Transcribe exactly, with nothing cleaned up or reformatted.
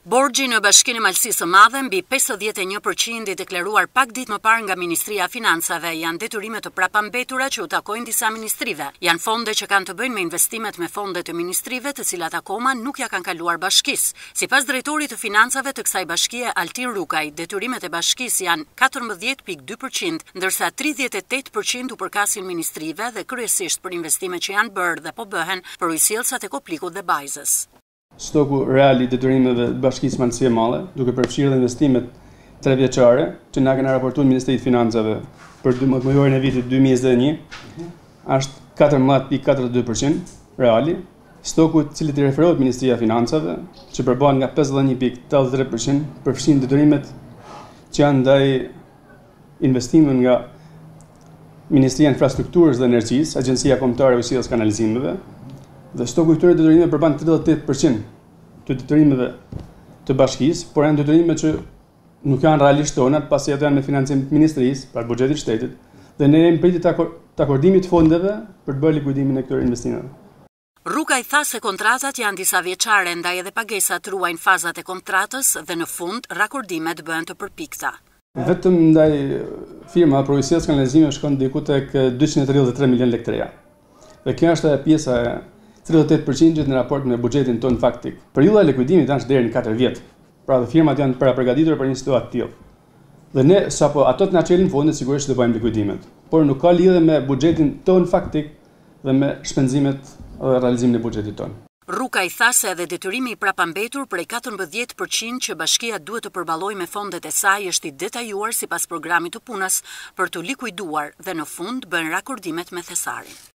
Borxhi në Bashkinë e Malësisë së Madhe mbi pesëdhjetë e një përqind i deklaruar pak ditë më parë nga Ministria e Financave janë detyrime të prapambetura që u takojnë disa ministrive. Janë fonde që kanë të bëjnë me investimet me fonde të ministrive, të cilat akoma nuk ja kanë kaluar Bashkisë. Sipas drejtorit të financave të kësaj bashkie, Rrukaj, detyrimet e Bashkisë janë katërmbëdhjetë pikë dy përqind, ndërsa tridhjetë e tetë përqind u përkasin ministrive dhe kryesisht për investime që janë bërë dhe po bëhen për ujësillsat e Koplikut dhe Bajzës. Stoku real i detyrimeve të Bashkisë Malësie e Madhe, duke përfshirë dhe investimet tre vjeçare që na kanë raportuar Ministri i Financave për muajorin e vitit dy mijë e njëzet e një, është katërmbëdhjetë pikë katërdhjetë e dy përqind reali. Stoku i cilit i referohet Ministria e Financave, që përbohet nga pesëdhjetë e një pikë tetëdhjetë e tre përqind, përfshin detyrimet që janë ndaj investimeve nga Ministria e Infrastrukturës dhe Energjisë, Agjencia Kombëtare e Ujësillës Kanalizimeve. Dhe stoku i këtyre detyrimeve përban tridhjetë e tetë përqind të detyrimeve të Bashkisë, por janë detyrime që nuk janë realisht tona, pasi ato janë me financim të Ministrisë, pra buxhetit shtetit, dhe ne jemi pritje të akordimit të fondeve për të bërë likuidimin e këtyre investimeve. Rrukaj tha se kontratat janë disa vjeçare, ndaj edhe pagesat ruajnë fazat e kontratës dhe në fund rakordimet bëhen të përpikta. Vetëm ndaj firma për ujësillës kanalizimeve shkon diku tek dyqind e tridhjetë e tre milion lekë treja. Dhe kjo është pjesa e tridhjetë e tetë përqind në raport me buxhetin ton faktik. Periudha e likuidimit është deri në katër vjet. Pra dhe firmat janë para përgatitur për një situatë të tillë. Dhe ne sapo ato të na çelin fondet sigurisht do bëjmë likuidimet. Por nuk ka lidhje me buxhetin ton faktik dhe me shpenzimet dhe realizimin e buxhetit ton. Rrukaj tha se edhe detyrimi i prapambetur prej katërmbëdhjetë përqind që bashkia duhet të përballojë me fondet e saj është i detajuar sipas programit të punës për të likuiduar dhe në fund bën rakordimet me thesarin.